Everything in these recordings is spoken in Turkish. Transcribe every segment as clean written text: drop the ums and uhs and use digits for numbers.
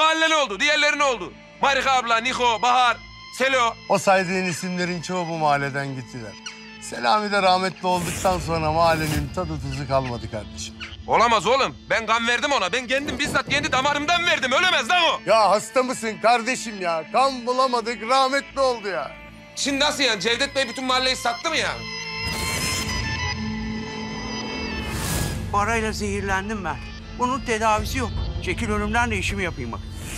Mahalle ne oldu? Diğerleri ne oldu? Marika abla, Niko, Bahar, Selo. O saydığın isimlerin çoğu bu mahalleden gittiler. Selami de rahmetli olduktan sonra mahallenin tadı tuzu kalmadı kardeşim. Olamaz oğlum. Ben kan verdim ona. Ben kendim bizzat kendi damarımdan verdim. Ölemez lan o. Ya hasta mısın kardeşim ya? Kan bulamadık, rahmetli oldu ya. Şimdi nasıl yani? Cevdet Bey bütün mahalleyi sattı mı yani? Parayla zehirlendim ben. Bunun tedavisi yok. Çekil önümden de işimi yapayım bak.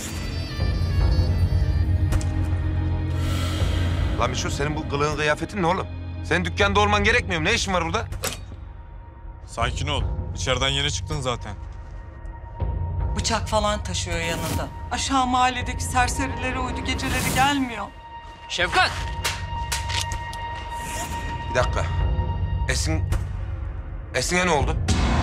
Lan Mişo, senin bu kılığın kıyafetin ne oğlum? Senin dükkanda olman gerekmiyor mu? Ne işin var burada? Sakin ol. İçeriden yeni çıktın zaten. Bıçak falan taşıyor yanında. Aşağı mahalledeki serserilere uydu, geceleri gelmiyor. Şefkat! Bir dakika. Esin'e ne oldu?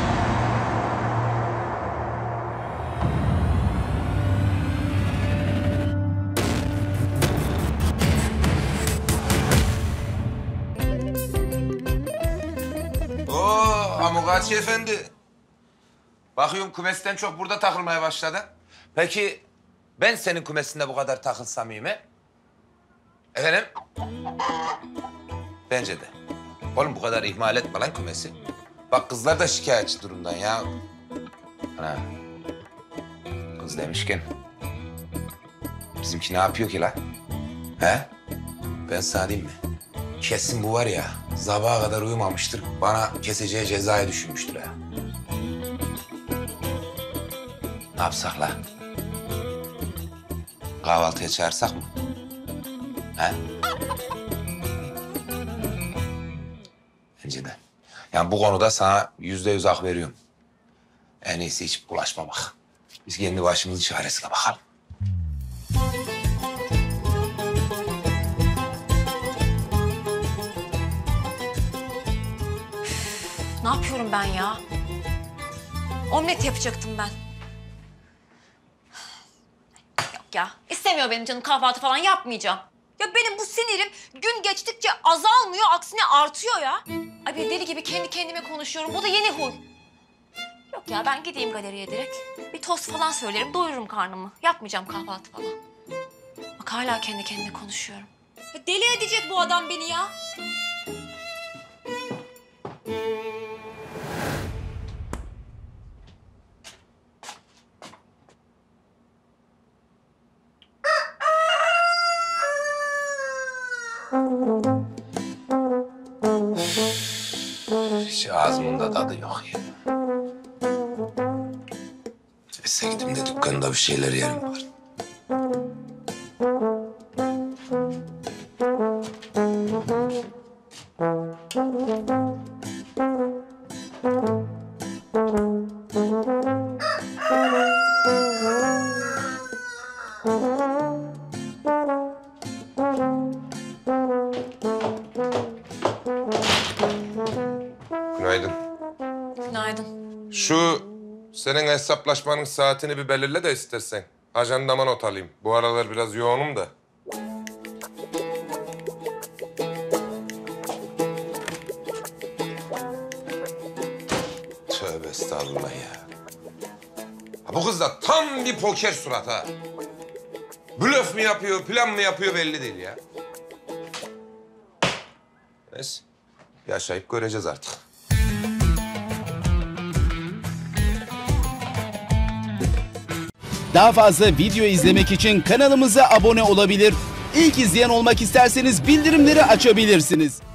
Amogachi Efendi. Bakıyorum kümesten çok burada takılmaya başladı. Peki ben senin kümesinde bu kadar takılsam iyi mi? Efendim? Bence de. Oğlum bu kadar ihmal etme lan kümesi. Bak kızlar da şikayetçi durumdan ya. Ana. Kız demişken. Bizimki ne yapıyor ki lan? He? Ben sana diyeyim mi? Kesin bu var ya, sabaha kadar uyumamıştır. Bana keseceği cezayı düşünmüştür ha. Ne yapsak la? Kahvaltıya çağırsak mı? He? Bence de. Yani bu konuda sana %100 hak veriyorum. En iyisi hiç bulaşmamak. Biz kendi başımızın çaresine bakalım. Ne yapıyorum ben ya? Omlet yapacaktım ben. Yok ya, istemiyor benim canım, kahvaltı falan yapmayacağım. Ya benim bu sinirim gün geçtikçe azalmıyor, aksine artıyor ya. Ay bir deli gibi kendi kendime konuşuyorum, bu da yeni huy. Yok ya, ben gideyim galeriye direkt. Bir tost falan söylerim, doyururum karnımı. Yapmayacağım kahvaltı falan. Bak hala kendi kendime konuşuyorum. Ya deli edecek bu adam beni ya. Hiç ağzımın da tadı yok ya. Neyse gideyim de dükkanda bir şeyler yerim var. Günaydın. Günaydın. Şu senin hesaplaşmanın saatini bir belirle de istersen. Ajandama not alayım. Bu aralar biraz yoğunum da. Tövbe estağfurullah ya. Ha, bu kız da tam bir poker surat ha. Blöf mü yapıyor, plan mı yapıyor belli değil ya. Neyse, yaşayıp göreceğiz artık. Daha fazla video izlemek için kanalımıza abone olabilir. İlk izleyen olmak isterseniz bildirimleri açabilirsiniz.